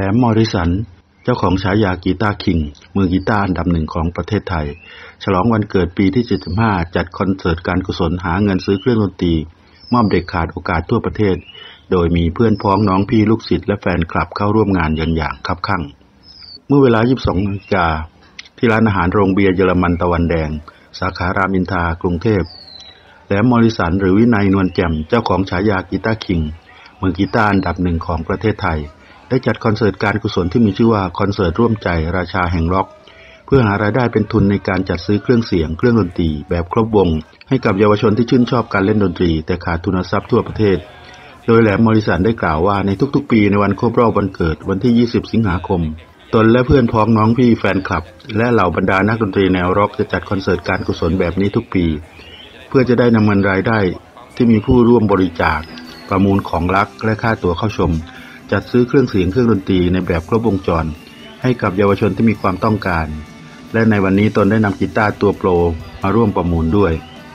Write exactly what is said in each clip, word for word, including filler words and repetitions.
มมอริสันเจ้าของฉายากีตาร์คิงมือกีตาร์อันดับหนึ่งของประเทศไทยฉลองวันเกิดปีที่เจ็ดสิบห้าจัดคอนเสิร์ตการกุศลหาเงินซื้อเครื่องดนตรีมอบเด็กขาดโอกาสทั่วประเทศโดยมีเพื่อนพ้องน้องพี่ลูกศิษย์และแฟนคลับเข้าร่วมงานอย่างอย่างคับคั่งเมื่อเวลา ยี่สิบสองนาฬิกา ที่ร้านอาหารโรงเบียร์เยอรมันตะวันแดงสาขารามอินทรากรุงเทพแหลมมอริสันหรือวินัยนวลแจ่มเจ้าของฉายากีตาร์คิงมือกีตาร์อันดับหนึ่งของประเทศไทยได้จัดคอนเสิร์ตการกุศลที่มีชื่อว่าคอนเสิร์ตร่วมใจราชาแห่งร็อกเพื่อหารายได้เป็นทุนในการจัดซื้อเครื่องเสียงเครื่องดนตรีแบบครบวงให้กับเยาวชนที่ชื่นชอบการเล่นดนตรีแต่ขาดทุนทรัพย์ทั่วประเทศโดยแหลมมอริสันได้กล่าวว่าในทุกๆปีในวันครบรอบวันเกิดวันที่ยี่สิบสิงหาคมตนและเพื่อนพ้องน้องพี่แฟนคลับและเหล่าบรรดานักดนตรีแนวร็อกจะจัดคอนเสิร์ตการกุศลแบบนี้ทุกปีเพื่อจะได้นำเงินรายได้ที่มีผู้ร่วมบริจาคประมูลของรักและค่าตั๋วเข้าชมจัดซื้อเครื่องเสียงเครื่องดนตรีในแบบครบวงจรให้กับเยาวชนที่มีความต้องการและในวันนี้ตนได้นำกีตาร์ตัวโปรมาร่วมประมูลด้วย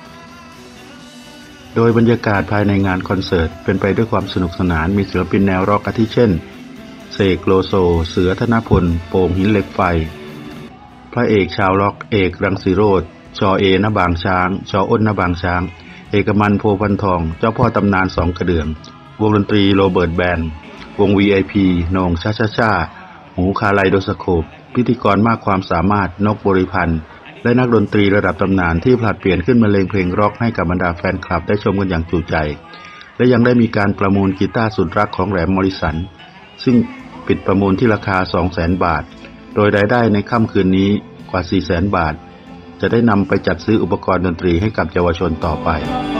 โดยบรรยากาศภายในงานคอนเสิร์ตเป็นไปด้วยความสนุกสนานมีศิลปินแนวร็อกอาทิเช่นเสกโลโซเสือธนพลโป่งหินเหล็กไฟพระเอกชาวร็อกเอกรังสีโรจน์ชอเอณบางช้างชออ้นณบางช้างเอกมันโพพันทองเจ้าพ่อตำนานสองกระเดื่องวงดนตรีโรเบิร์ตแบนด์วง วี ไอ พี โหน่งชาชาชาหูคาไลโดสโคปพิธีกรมากความสามารถนกบริพันธ์และนักดนตรีระดับตำนานที่ผลัดเปลี่ยนขึ้นมาเลงเพลงร็อกให้กับบรรดาแฟนคลับได้ชมกันอย่างจุใจและยังได้มีการประมูลกีตาร์สุดรักของแหลมมอริสันซึ่งปิดประมูลที่ราคา สองแสน บาทโดยรายได้ในค่ำคืนนี้กว่า สี่แสน บาทจะได้นำไปจัดซื้ออุปกรณ์ดนตรีให้กับเยาวชนต่อไป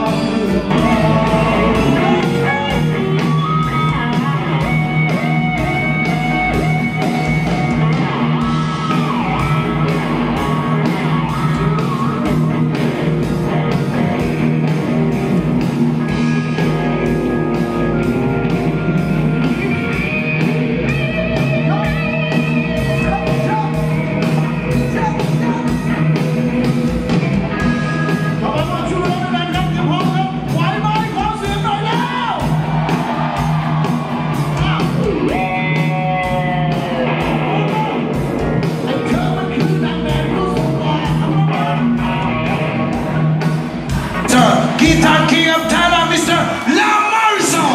Guitar King of Thailand, มิสเตอร์ Lam Morrison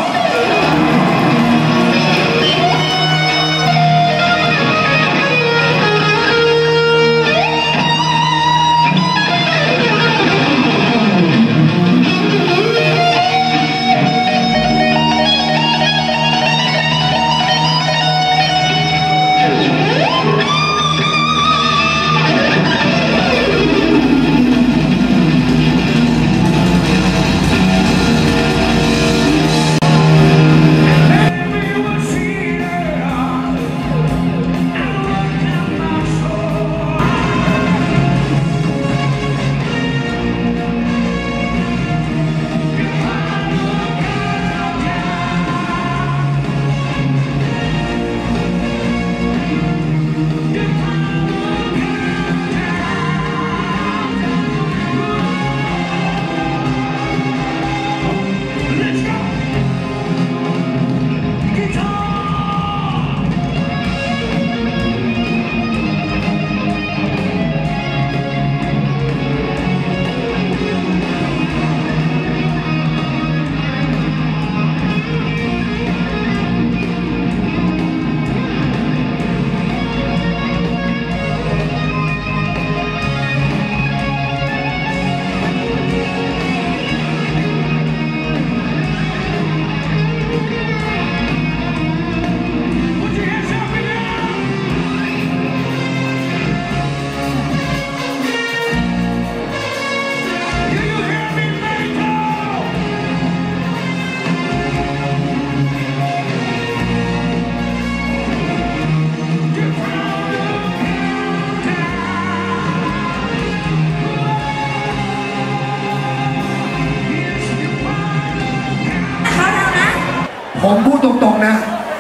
ผมพูดตรงๆนะ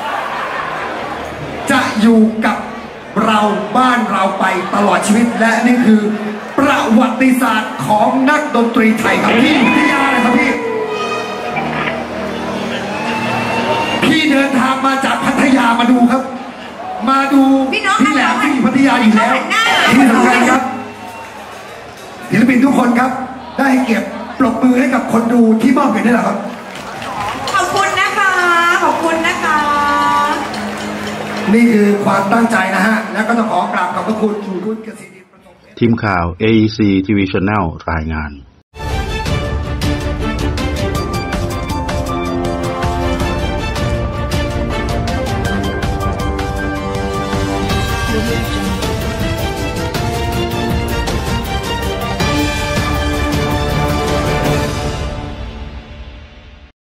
จะอยู่กับเราบ้านเราไปตลอดชีวิตและนี่คือประวัติศาสตร์ของนักดนตรีไทยครับพี่วิทยาเลยครับพี่พี่เดินทางมาจากพัทยามาดูครับมาดูพี่แหลมที่อยู่พัทยาอยู่แล้วที่สำคัญครับศิลปินทุกคนครับได้เก็บปรบมือให้กับคนดูที่มอบเงินนี่แหละครับขอบคุณนะคะขอบคุณนะคะนี่คือความตั้งใจนะฮะแล้วก็ต้องขอกราบขอบพระคุณคุณกสิดินทีมข่าว เอ อี ซี ที วี Channel รายงาน